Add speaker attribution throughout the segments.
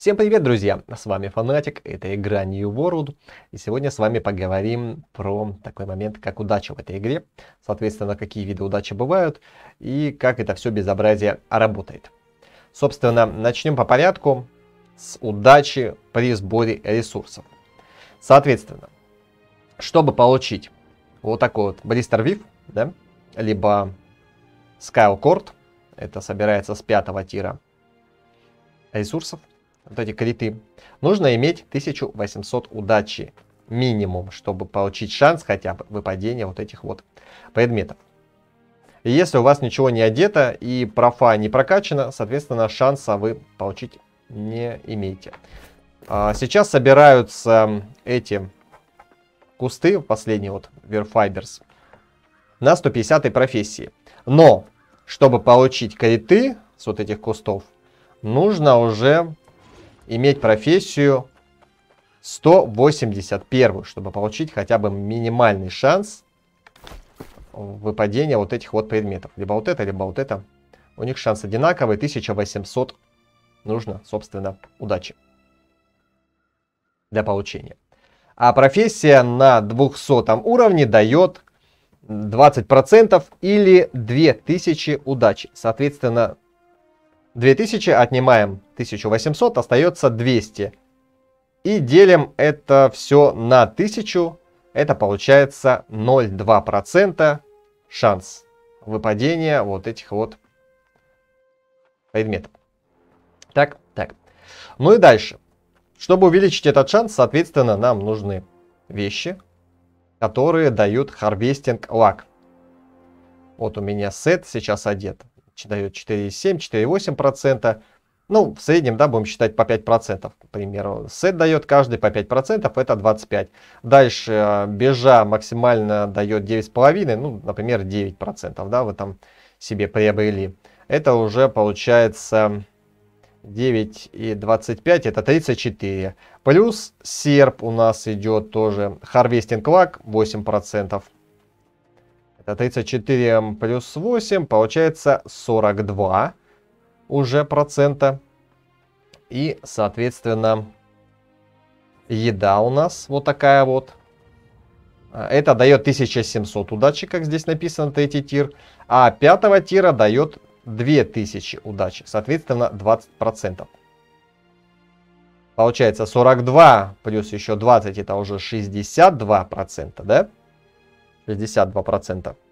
Speaker 1: Всем привет, друзья! С вами Фанатик, это игра New World. И сегодня с вами поговорим про такой момент, как удача в этой игре. Соответственно, какие виды удачи бывают и как это все безобразие работает. Собственно, начнем по порядку с удачи при сборе ресурсов. Соответственно, чтобы получить вот такой вот Blister Whiff, да, либо Scale Cord, это собирается с 5-го тира ресурсов, вот эти криты, нужно иметь 1800 удачи минимум, чтобы получить шанс хотя бы выпадения вот этих вот предметов. И если у вас ничего не одето и профа не прокачана, соответственно, шанса вы получить не имеете. Сейчас собираются эти кусты, последние вот Verfibers, на 150-й профессии. Но, чтобы получить криты с вот этих кустов, нужно уже иметь профессию 181, чтобы получить хотя бы минимальный шанс выпадения вот этих вот предметов. Либо вот это, либо вот это. У них шанс одинаковый, 1800 нужно, собственно, удачи для получения. А профессия на 200 уровне дает 20% или 2000 удачи. Соответственно, 2000 отнимаем 1800, остается 200. И делим это все на 1000. Это получается 0,2% шанс выпадения вот этих вот предметов. Так. Ну и дальше. Чтобы увеличить этот шанс, соответственно, нам нужны вещи, которые дают Harvesting Luck. Вот у меня сет сейчас одет. Дает 4,7, 4,8%. Ну, в среднем, да, будем считать по 5%, к примеру. Сет дает каждый по 5%, это 25. Дальше бежа максимально дает 9,5, ну, например, 9%, да, вы там себе приобрели. Это уже получается 9,25, это 34. Плюс серп у нас идет тоже Harvesting Luck 8%. Это 34 плюс 8, получается 42 уже процента. И, соответственно, еда у нас вот такая вот. Это дает 1700 удачи, как здесь написано, третий тир. А 5-го тира дает 2000 удачи, соответственно, 20%. Получается 42 плюс еще 20, это уже 62%, да? 62%.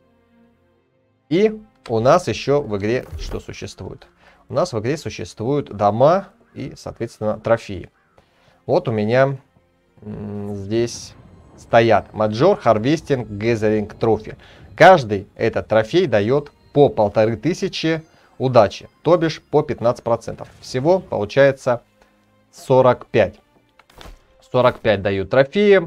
Speaker 1: И у нас еще в игре что существует? У нас в игре существуют дома и, соответственно, трофеи. Вот у меня здесь стоят Major Harvesting Gathering Trophy. Каждый этот трофей дает по 1500 удачи, то бишь по 15%. Всего получается 45. 45 дают трофеи.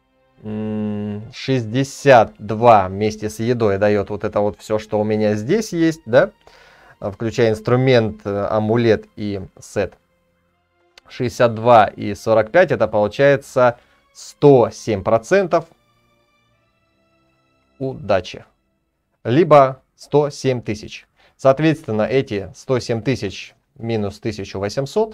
Speaker 1: 62 вместе с едой дает вот это вот все, что у меня здесь есть, да, включая инструмент, амулет и сет. 62 и 45 это получается 107% удачи, либо 107 тысяч. Соответственно, эти 107 тысяч минус 1800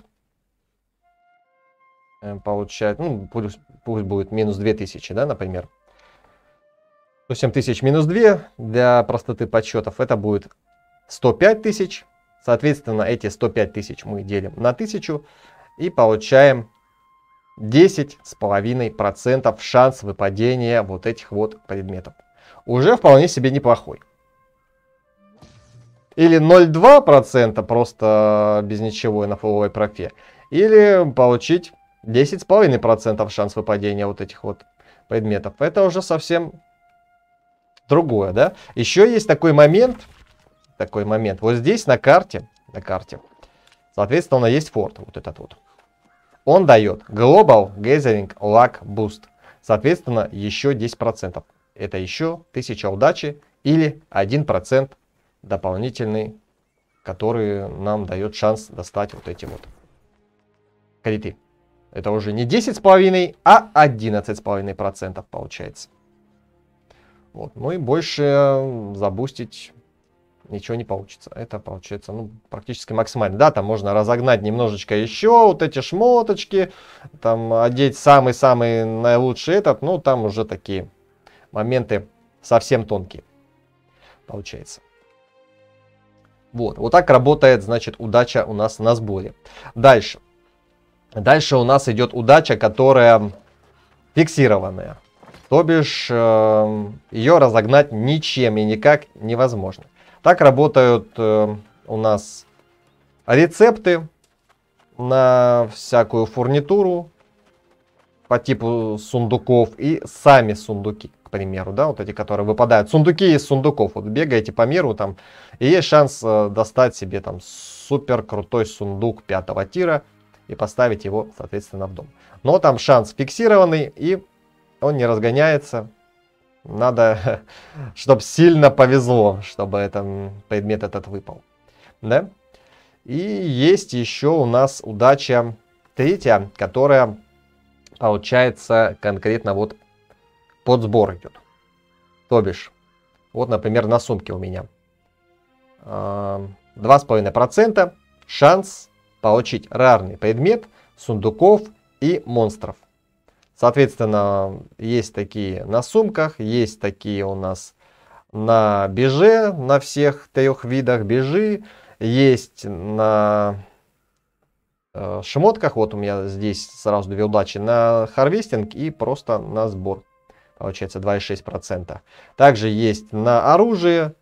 Speaker 1: получает, ну, пусть будет минус 2000, да, например. 107 тысяч минус 2 для простоты подсчетов, это будет 105 тысяч. Соответственно, эти 105 тысяч мы делим на 1000 и получаем 10,5% шанс выпадения вот этих вот предметов. Уже вполне себе неплохой. Или 0,2% просто без ничего на фуловой профе. Или получить 10,5% шанс выпадения вот этих вот предметов. Это уже совсем другое, да? Еще есть такой момент. Вот здесь на карте, соответственно, есть форт, вот этот вот. Он дает Global Gathering Luck Boost. Соответственно, еще 10%. Это еще 1000 удачи или 1% дополнительный, который нам дает шанс достать вот эти вот криты. Это уже не 10,5, а 11,5% получается. Вот. Ну и больше забустить ничего не получится. Это получается, ну, практически максимально. Да, там можно разогнать немножечко еще вот эти шмоточки, там одеть самый-самый наилучший этот, ну, там уже такие моменты совсем тонкие, получается. Вот так работает, значит, удача у нас на сборе. Дальше у нас идет удача, которая фиксированная. То бишь, ее разогнать ничем и никак невозможно. Так работают у нас рецепты на всякую фурнитуру по типу сундуков и сами сундуки, к примеру, да, вот эти, которые выпадают. Сундуки из сундуков. Вот бегаете по миру там, и есть шанс достать себе там супер крутой сундук 5-го тира и поставить его, соответственно, в дом. Но там шанс фиксированный, и он не разгоняется. Надо, чтобы сильно повезло, чтобы этот предмет этот выпал. Да? И есть еще у нас удача третья, которая получается конкретно вот под сбор идет. То бишь, вот, например, на сумке у меня 2,5% шанс получить рарный предмет сундуков и монстров. Соответственно, есть такие на сумках, есть такие у нас на беже, на всех 3 видах бежи, есть на шмотках, вот у меня здесь сразу 2 удачи, на харвестинг и просто на сбор, получается 2,6%. Также есть на оружие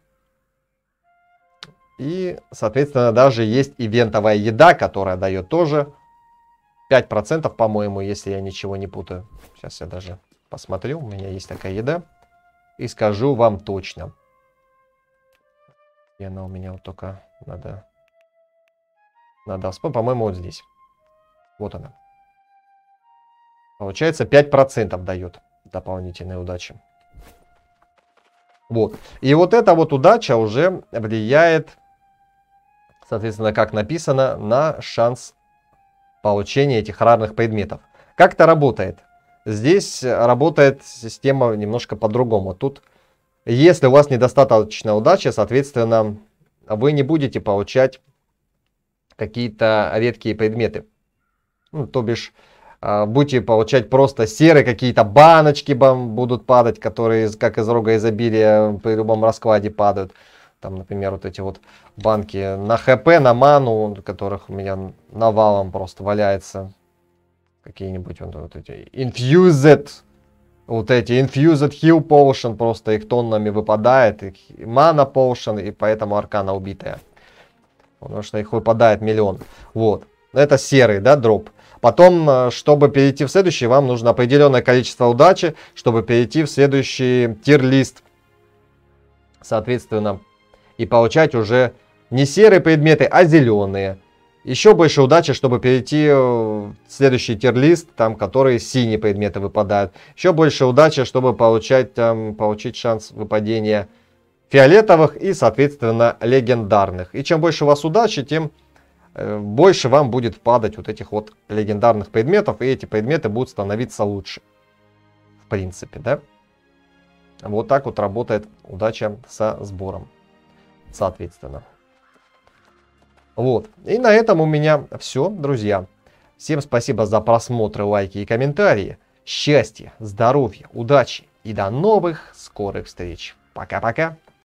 Speaker 1: и, соответственно, даже есть ивентовая еда, которая дает тоже 5%, по-моему, если я ничего не путаю. Сейчас я даже посмотрю. У меня есть такая еда. И скажу вам точно. И она у меня вот только надо вспомнить. По-моему, вот здесь. Вот она. Получается, 5% дает дополнительной удачи. Вот. И вот эта вот удача уже влияет, соответственно, как написано, на шанс получения этих рарных предметов. Как это работает? Здесь работает система немножко по-другому. Тут, если у вас недостаточно удачи, соответственно, вы не будете получать какие-то редкие предметы. Ну, то бишь, будете получать просто серые какие-то баночки вам будут падать, которые как из рога изобилия при любом раскладе падают. Там, например, вот эти вот банки на хп, на ману, которых у меня навалом просто валяется. Какие-нибудь вот эти Infused, вот эти Infused Heal Potion, просто их тоннами выпадает. Mana Potion, и поэтому аркана убитая. Потому что их выпадает миллион. Вот. Это серый, да, дроп. Потом, чтобы перейти в следующий, вам нужно определенное количество удачи, чтобы перейти в следующий тир-лист. Соответственно, и получать уже не серые предметы, а зеленые. Еще больше удачи, чтобы перейти в следующий тир-лист, там, которые синие предметы выпадают. Еще больше удачи, чтобы получить шанс выпадения фиолетовых и, соответственно, легендарных. И чем больше у вас удачи, тем больше вам будет падать вот этих вот легендарных предметов. И эти предметы будут становиться лучше. В принципе, да? Вот так вот работает удача со сбором. Соответственно. Вот. И на этом у меня все, друзья. Всем спасибо за просмотры, лайки и комментарии. Счастья, здоровья, удачи и до новых скорых встреч. Пока-пока.